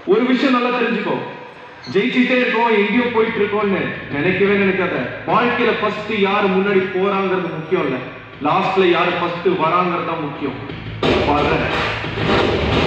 ஒரு விஷயம் நல்லா தெரிஞ்சுக்கோ, ஜெயிச்சுட்டே இருக்கோம் எங்கேயோ போயிட்டு இருக்கோம்னு நினைக்கவே நினைக்காத. வாழ்க்கையில ஃபர்ஸ்ட் யாரு முன்னாடி போறாங்கிறது முக்கியம் இல்ல, லாஸ்ட்ல யாரு ஃபர்ஸ்ட் வராங்கிறது தான் முக்கியம். பாரு.